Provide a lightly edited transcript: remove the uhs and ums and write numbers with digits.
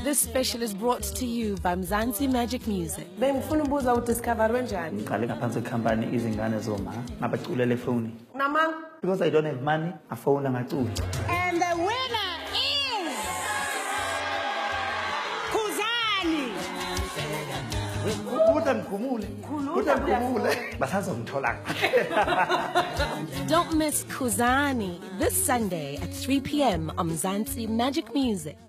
This special is brought to you by Mzansi Magic Music. Bengifuna ubuza udiscover kanjani? Ngiqale ngaphansi company izingane zoma ngabaculela efoni. Namama? Because I don't have money, I phone ngacula. And the winner is KHUZANI. Don't miss KHUZANI this Sunday at 3 p.m. on Mzansi Magic Music.